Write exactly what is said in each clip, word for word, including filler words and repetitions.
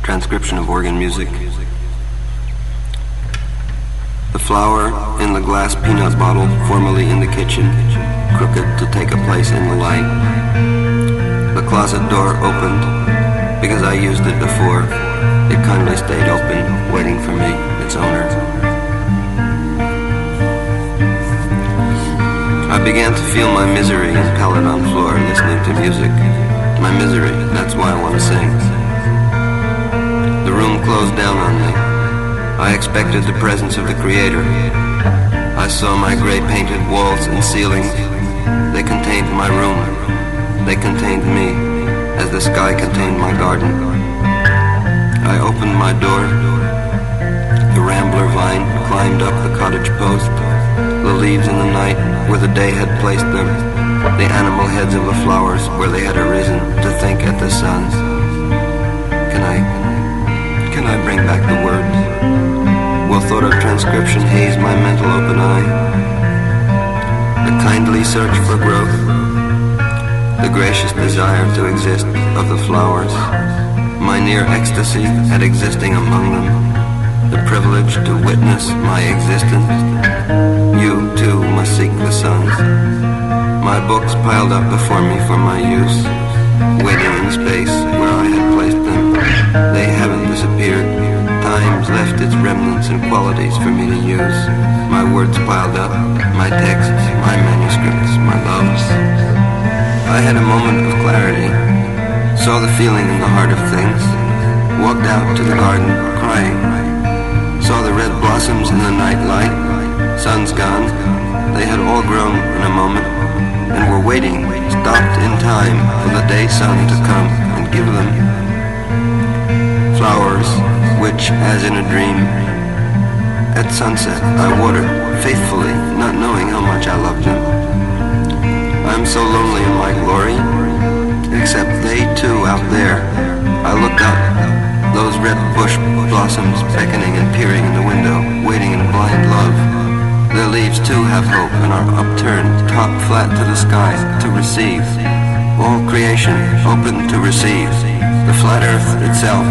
Transcription of organ music. The flower in the glass peanut bottle formerly in the kitchen, crooked to take a place in the light. The closet door opened because I used it before. It kindly stayed open, waiting for me, its owner. I began to feel my misery in Paladon floor listening to music. My misery, that's why I want to sing. The room closed down on me. I expected the presence of the Creator. I saw my gray painted walls and ceiling. They contained my room. They contained me, as the sky contained my garden. I opened my door. The rambler vine climbed up the cottage post. The leaves in the night where the day had placed them. The animal heads of the flowers where they had arisen to think at the sun. Can I... Can I bring back the words? Will thought of transcription haze my mental open eye? The kindly search for growth, the gracious desire to exist of the flowers, my near ecstasy at existing among them, the privilege to witness my existence. You too must seek the suns. My books piled up before me for my use, waiting in space where I had placed them. They haven't disappeared. Time's left its remnants and qualities for me to use. My words piled up, my texts, my manuscripts, my loves. I had a moment of clarity, saw the feeling in the heart of things, walked out to the garden crying, saw the red blossoms in the night light. Sun's gone. They had all grown in a moment and were waiting, stopped in time for the day sun to come and give them flowers which, as in a dream, at sunset I watered faithfully, not knowing how much I loved them. I'm so lonely in my glory, except they too out there. I looked up, those red bush blossoms beckoning and peering in the window, waiting in blind love. Their leaves too have hope and are upturned, top flat to the sky, to receive. All creation open to receive. The flat earth itself.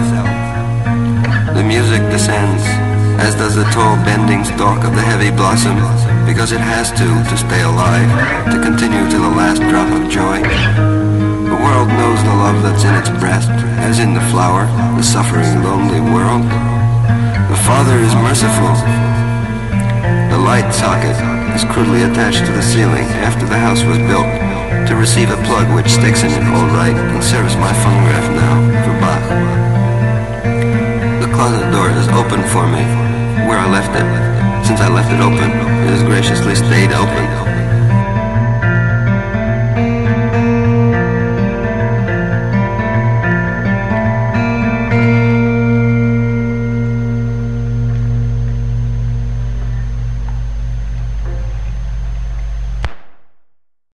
The music descends, as does the tall bending stalk of the heavy blossom, because it has to, to stay alive, to continue to the last drop of joy. The world knows the love that's in its breast, as in the flower, the suffering, lonely world. The Father is merciful. The light socket is crudely attached to the ceiling after the house was built to receive a plug which sticks in it all right and serves my phonograph now for Bach. The closet door is open for me, where I left it. Since I left it open, it has graciously stayed open.